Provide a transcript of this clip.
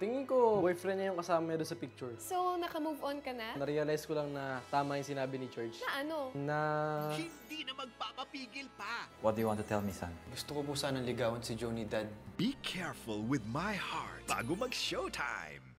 Tingin ko, boyfriend niya yung kasama niya doon sa picture. So, naka-move on ka na? Na-realize ko lang na tama yung sinabi ni George. Na ano? Na... Hindi na magpapapigil pa. What do you want to tell me, son? Gusto ko po sanang ligawan si Johnny, Dad. Be careful with my heart bago mag-showtime.